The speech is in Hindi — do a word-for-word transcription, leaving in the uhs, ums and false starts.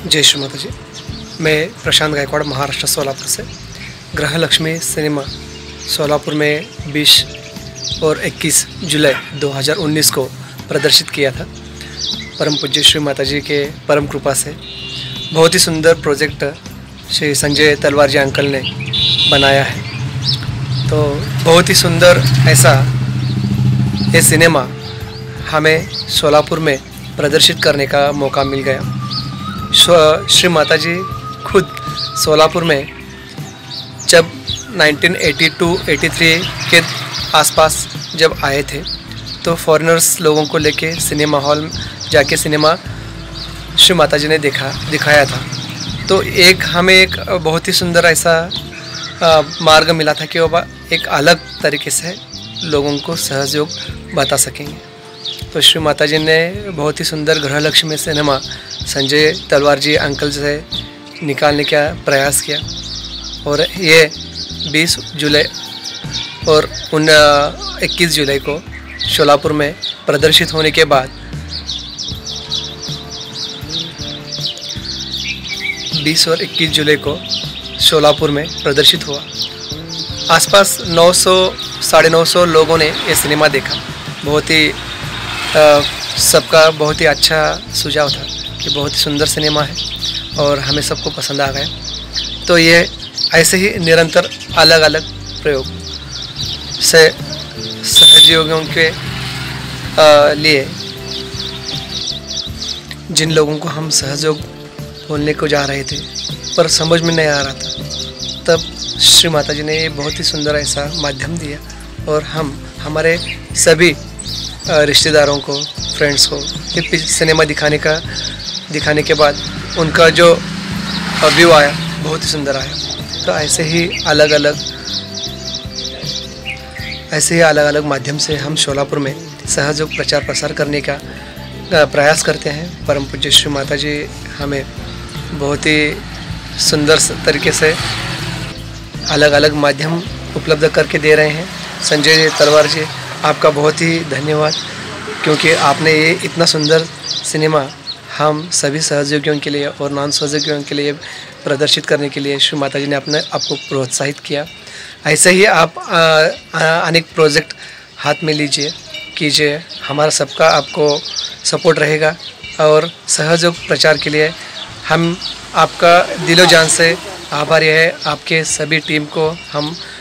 जय श्री माता जी। मैं प्रशांत गायकवाड़ महाराष्ट्र सोलापुर से गृहलक्ष्मी सिनेमा सोलापुर में बीस और इक्कीस जुलाई दो हज़ार उन्नीस को प्रदर्शित किया था। परम पूज्य श्री माता जी के परम कृपा से बहुत ही सुंदर प्रोजेक्ट श्री संजय तलवार जी अंकल ने बनाया है। तो बहुत ही सुंदर ऐसा ये सिनेमा हमें सोलापुर में प्रदर्शित करने का मौका मिल गया। श्री माता जी खुद सोलापुर में जब nineteen eighty two eighty three के आसपास जब आए थे तो फॉरेनर्स लोगों को लेके सिनेमा हॉल जाके सिनेमा श्री माता जी ने देखा दिखाया था। तो एक हमें एक बहुत ही सुंदर ऐसा आ, मार्ग मिला था कि वो एक अलग तरीके से लोगों को सहयोग बता सकेंगे। तो श्री माता जी ने बहुत ही सुंदर गृहलक्ष्मी सिनेमा संजय तलवार जी अंकल से निकालने का प्रयास किया और ये बीस जुलाई और उन इक्कीस जुलाई को सोलापुर में प्रदर्शित होने के बाद बीस और इक्कीस जुलाई को सोलापुर में प्रदर्शित हुआ। आसपास नौ सौ साढ़े नौ सौ लोगों ने ये सिनेमा देखा। बहुत ही सबका बहुत ही अच्छा सुझाव था कि बहुत ही सुंदर सिनेमा है और हमें सबको पसंद आ गया। तो ये ऐसे ही निरंतर अलग अलग प्रयोग से सहज योगियों के लिए जिन लोगों को हम सहयोग बोलने को जा रहे थे पर समझ में नहीं आ रहा था, तब श्री माता जी ने ये बहुत ही सुंदर ऐसा माध्यम दिया और हम हमारे सभी रिश्तेदारों को, फ्रेंड्स को ये सिनेमा दिखाने का दिखाने के बाद उनका जो व्यू आया बहुत ही सुंदर आया। तो ऐसे ही अलग अलग ऐसे ही अलग अलग माध्यम से हम सोलापुर में सहयोग प्रचार प्रसार करने का प्रयास करते हैं। परम पूज्य श्री माता जी हमें बहुत ही सुंदर तरीके से अलग अलग माध्यम उपलब्ध करके दे रहे हैं। संजय तलवार जी आपका बहुत ही धन्यवाद, क्योंकि आपने ये इतना सुंदर सिनेमा हम सभी सहयोगियों के लिए और नॉन सहयोगियों के लिए प्रदर्शित करने के लिए श्री माता जी ने अपने आपको प्रोत्साहित किया। ऐसे ही आप अनेक प्रोजेक्ट हाथ में लीजिए, कीजिए। हमारा सबका आपको सपोर्ट रहेगा और सहयोग प्रचार के लिए हम आपका दिलो जान से आभारी है। आपके सभी टीम को हम